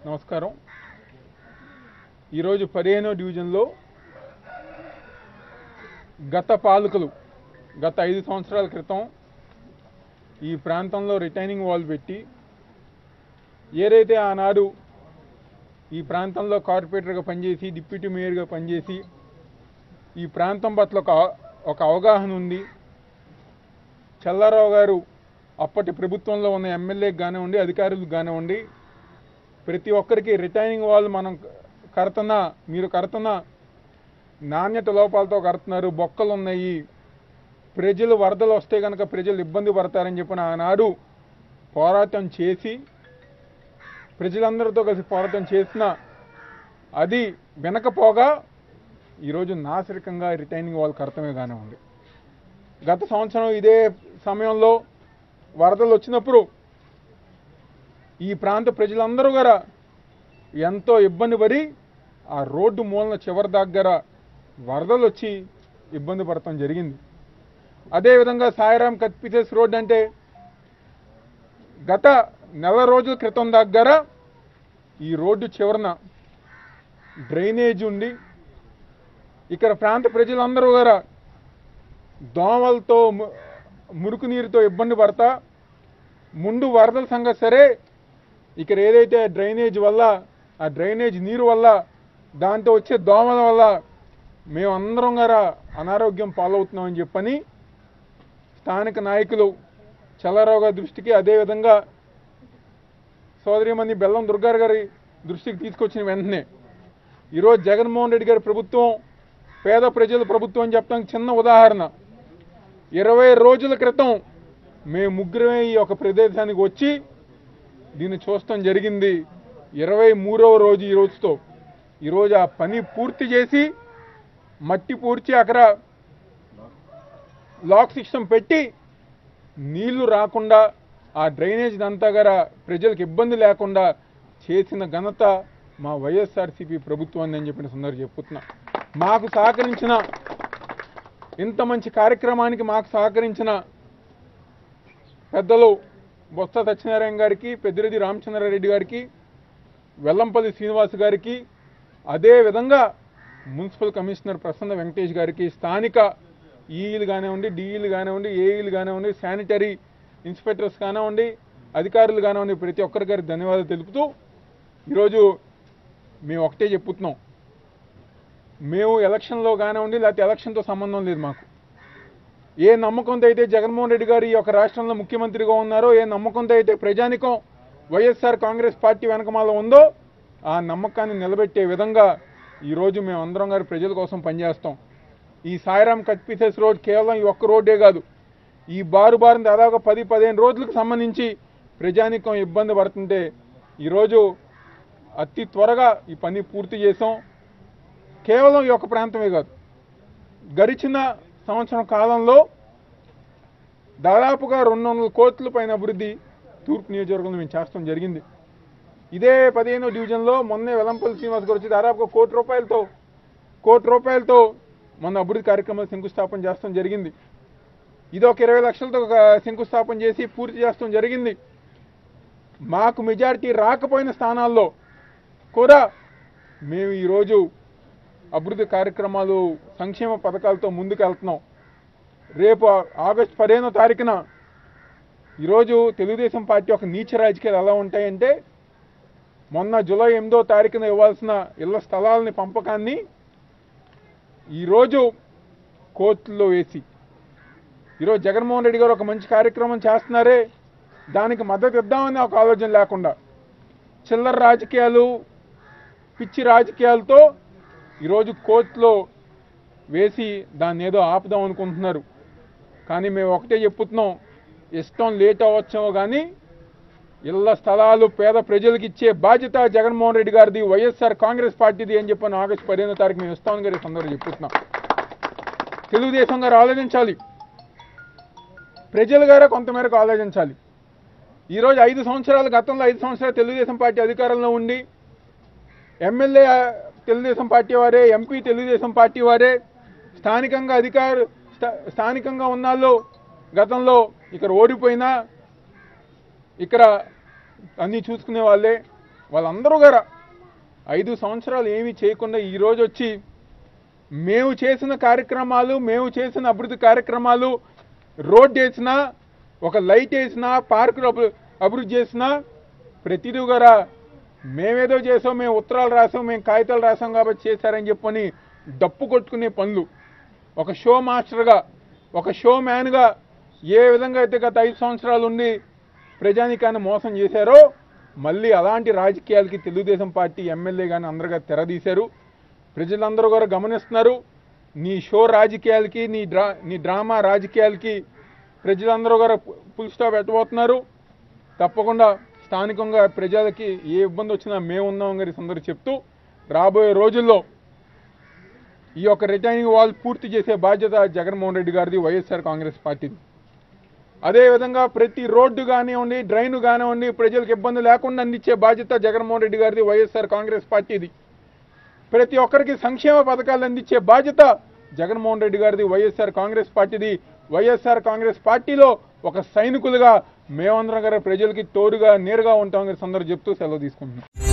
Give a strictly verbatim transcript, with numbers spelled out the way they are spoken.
నమస్కారం. ఈరోజు పదిహేనో డివిజన్లో గత పాలకులు గత ఐదు సంవత్సరాల క్రితం ఈ ప్రాంతంలో రిటైనింగ్ వాల్ పెట్టి ఏదైతే ఆనాడు ఈ ప్రాంతంలో కార్పొరేటర్గా పనిచేసి డిప్యూటీ మేయర్గా పనిచేసి ఈ ప్రాంతం పట్ల ఒక ఒక అవగాహన ఉంది. చల్లారావు గారు అప్పటి ప్రభుత్వంలో ఉన్న ఎమ్మెల్యేకి కానివ్వండి, అధికారులకు కానివ్వండి, ప్రతి ఒక్కరికి రిటైనింగ్ వాల్ మనం కడుతున్నా, మీరు కడుతున్నా నాణ్యత లోపాలతో కడుతున్నారు, బొక్కలు ఉన్నాయి, ప్రజలు వరదలు వస్తే కనుక ప్రజలు ఇబ్బంది పడతారని చెప్పిన ఆనాడు పోరాటం చేసి ప్రజలందరితో కలిసి పోరాటం చేసిన అది వెనకపోగా ఈరోజు నాసిరకంగా రిటైనింగ్ వాల్ కడతమే కానివ్వండి. గత సంవత్సరం ఇదే సమయంలో వరదలు వచ్చినప్పుడు ఈ ప్రాంత ప్రజలందరూ కూడా ఎంతో ఇబ్బంది పడి ఆ రోడ్డు మూలన చివరి దగ్గర వరదలు వచ్చి ఇబ్బంది పడటం జరిగింది. అదేవిధంగా సాయిరాం కట్ పీసెస్ రోడ్ అంటే గత నెల రోజుల క్రితం దగ్గర ఈ రోడ్డు చివరన డ్రైనేజ్ ఉండి ఇక్కడ ప్రాంత ప్రజలందరూ కూడా దోమలతో మురుకు నీరుతో ఇబ్బంది పడతా ముందు వరదల సంగతి సరే, ఇక్కడ ఏదైతే డ్రైనేజ్ వల్ల ఆ డ్రైనేజ్ నీరు వల్ల దాంతో వచ్చే దోమల వల్ల మేమందరం గారా అనారోగ్యం పాలవుతున్నామని చెప్పని స్థానిక నాయకులు చల్లారావు గారి దృష్టికి, అదేవిధంగా సోదరిమణి బెల్లం దుర్గారు గారి దృష్టికి తీసుకొచ్చిన వెంటనే ఈరోజు జగన్మోహన్ రెడ్డి గారి ప్రభుత్వం పేద ప్రజల ప్రభుత్వం అని చెప్పడానికి చిన్న ఉదాహరణ. ఇరవై రోజుల క్రితం మేము ముగ్గురమే ఈ ఒక ప్రదేశానికి వచ్చి దీన్ని చూస్తాం జరిగింది. ఇరవై మూడవ రోజు ఈ రోజుతో ఈరోజు ఆ పని పూర్తి చేసి మట్టి పూడ్చి అక్కడ లాక్ సిస్టమ్ పెట్టి నీళ్లు రాకుండా ఆ డ్రైనేజ్ అంతా గారా ప్రజలకు ఇబ్బంది లేకుండా చేసిన ఘనత మా వైఎస్ఆర్సీపీ ప్రభుత్వాన్ని అని చెప్పిన సందర్భంగా చెప్పుతున్నా. మాకు సహకరించిన ఇంత మంచి కార్యక్రమానికి మాకు సహకరించిన పెద్దలు బొత్స సత్యనారాయణ గారికి, పెద్దిరెడ్డి రామచంద్రారెడ్డి గారికి, వెల్లంపల్లి శ్రీనివాస్ గారికి, అదేవిధంగా మున్సిపల్ కమిషనర్ ప్రసన్న వెంకటేష్ గారికి, స్థానిక ఈఈలు కానివ్వండి, డిఈలు కానివ్వండి, ఏఈలు కానివ్వండి, శానిటరీ ఇన్స్పెక్టర్స్ కానివ్వండి, అధికారులు కానివ్వండి, ప్రతి ఒక్కరి గారికి ధన్యవాదాలు తెలుపుతూ ఈరోజు మేము ఒకటే చెప్పుతున్నాం. మేము ఎలక్షన్లో కానివ్వండి లేకపోతే ఎలక్షన్తో సంబంధం లేదు. మాకు ఏ నమ్మకంతో అయితే జగన్మోహన్ రెడ్డి గారు ఈ యొక్క రాష్ట్రంలో ముఖ్యమంత్రిగా ఉన్నారో, ఏ నమ్మకంతో అయితే ప్రజానికం వైఎస్ఆర్ కాంగ్రెస్ పార్టీ వెనకమాల ఉందో ఆ నమ్మకాన్ని నిలబెట్టే విధంగా ఈరోజు మేము అందరం గారు ప్రజల కోసం పనిచేస్తాం. ఈ సాయిరాం కట్ పీసెస్ రోడ్ కేవలం ఈ ఒక్క రోడ్డే కాదు, ఈ బారు బారిన దాదాపు పది పదిహేను రోజులకు సంబంధించి ప్రజానికం ఇబ్బంది పడుతుంటే ఈరోజు అతి త్వరగా ఈ పని పూర్తి చేసాం. కేవలం ఈ యొక్క ప్రాంతమే కాదు, గడిచిన సంవత్సరం కాలంలో దాదాపుగా రెండు వందల కోట్ల పైన అభివృద్ధి తూర్పు నియోజకవర్గంలో మేము చేస్తాం జరిగింది. ఇదే పదిహేనో డివిజన్లో మొన్నే వెల్లంపల్లి శ్రీనివాస్ గారు వచ్చి దాదాపుగా కోటి రూపాయలతో కోటి రూపాయలతో మొన్న అభివృద్ధి కార్యక్రమాలు శంకుస్థాపన చేస్తాం జరిగింది. ఇది ఒక ఇరవై లక్షలతో శంకుస్థాపన చేసి పూర్తి చేస్తాం జరిగింది. మాకు మెజారిటీ రాకపోయిన స్థానాల్లో కూడా మేము ఈరోజు అభివృద్ధి కార్యక్రమాలు సంక్షేమ పథకాలతో ముందుకు వెళ్తున్నాం. రేపు ఆగస్టు పదిహేనో తారీఖున ఈరోజు తెలుగుదేశం పార్టీ ఒక నీచ రాజకీయాలు ఎలా ఉంటాయంటే, మొన్న జూలై ఎనిమిదో తారీఖున ఇవ్వాల్సిన ఇళ్ల స్థలాలని పంపకాన్ని ఈరోజు కోర్టులో వేసి ఈరోజు జగన్మోహన్ రెడ్డి గారు ఒక మంచి కార్యక్రమం చేస్తున్నారే దానికి మద్దతు ఇద్దామని ఒక ఆలోచన లేకుండా చిల్లర రాజకీయాలు, పిచ్చి రాజకీయాలతో ఈరోజు కోర్టులో వేసి దాన్ని ఏదో ఆపుదాం అనుకుంటున్నారు. కానీ మేము ఒకటే చెప్పుతున్నాం, ఇష్టం లేట్ అవ్వచ్చేమో కానీ ఇళ్ల స్థలాలు పేద ప్రజలకు ఇచ్చే బాధ్యత జగన్మోహన్ రెడ్డి గారిది, వైఎస్ఆర్ కాంగ్రెస్ పార్టీది అని చెప్పిన ఆగస్టు పదిహేనో తారీఖు మేము ఇస్తామని గారి సందర్భంగా చెప్పుతున్నాం. తెలుగుదేశం గారు ఆలోచించాలి, ప్రజలు గారే కొంతమేరకు ఆలోచించాలి. ఈరోజు ఐదు సంవత్సరాల గతంలో ఐదు సంవత్సరాలు తెలుగుదేశం పార్టీ అధికారంలో ఉండి ఎమ్మెల్యే తెలుగుదేశం పార్టీ వారే, ఎంపీ తెలుగుదేశం పార్టీ వారే, స్థానికంగా అధికార స్థానికంగా ఉన్నాళ్ళు గతంలో ఇక్కడ ఓడిపోయినా ఇక్కడ అన్నీ చూసుకునే వాళ్ళే. వాళ్ళందరూ గారా ఐదు సంవత్సరాలు ఏమీ చేయకుండా ఈరోజు వచ్చి మేము చేసిన కార్యక్రమాలు మేము చేసిన అభివృద్ధి కార్యక్రమాలు రోడ్ వేసినా ఒక లైట్ వేసినా పార్కులు అభివృద్ధి చేసినా ప్రతిదీ గారా మేమేదో చేసాం, మేము ఉత్తరాలు రాసాం, మేము కాగితాలు రాసాం కాబట్టి చేశారని చెప్పని డప్పు కొట్టుకునే పనులు. ఒక షో మాస్టర్గా ఒక షో మ్యాన్గా ఏ విధంగా అయితే గత ఐదు సంవత్సరాలు ఉండి ప్రజానికాన్ని మోసం చేశారో మళ్ళీ అలాంటి రాజకీయాలకి తెలుగుదేశం పార్టీ ఎమ్మెల్యే కానీ అందరుగా తెరదీశారు. ప్రజలందరూ కూడా గమనిస్తున్నారు. నీ షో రాజకీయాలకి నీ డ్రా నీ డ్రామా రాజకీయాలకి ప్రజలందరూ కూడా ఫుల్ స్టాప్ పెట్టబోతున్నారు. తప్పకుండా స్థానికంగా ప్రజలకి ఏ ఇబ్బంది వచ్చినా మేమున్నాం గారి సందరూ చెప్తూ రాబోయే రోజుల్లో ఈ యొక్క రిటైనింగ్ వాల్ పూర్తి చేసే బాధ్యత జగన్మోహన్ రెడ్డి గారిది, వైఎస్ఆర్ కాంగ్రెస్ పార్టీది. అదేవిధంగా ప్రతి రోడ్డు కానివ్వండి, డ్రైను కానివ్వండి, ప్రజలకు ఇబ్బంది లేకుండా అందించే బాధ్యత జగన్మోహన్ రెడ్డి గారిది, వైఎస్ఆర్ కాంగ్రెస్ పార్టీది. ప్రతి ఒక్కరికి సంక్షేమ పథకాలు అందించే బాధ్యత జగన్మోహన్ రెడ్డి గారిది, వైఎస్ఆర్ కాంగ్రెస్ పార్టీది. వైఎస్ఆర్ కాంగ్రెస్ పార్టీలో ఒక సైనికులుగా మేమందరం గారు ప్రజలకి తోడుగా నేరుగా ఉంటామని సందర్భంగా చెప్తూ సెలవు తీసుకుంటున్నాం.